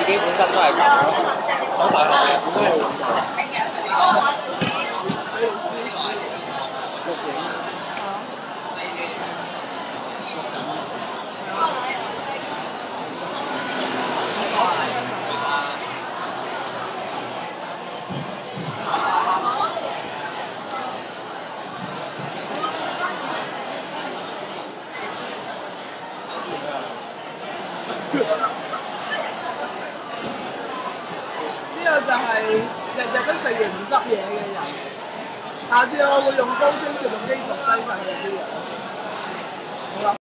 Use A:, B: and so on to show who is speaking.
A: 己本身都係咁咯。
B: 講大學嘅，
A: 都係咁就。
C: 呢個就係日日都食完唔執嘢嘅人。下次我會用高清攝錄機錄低晒佢啲嘢。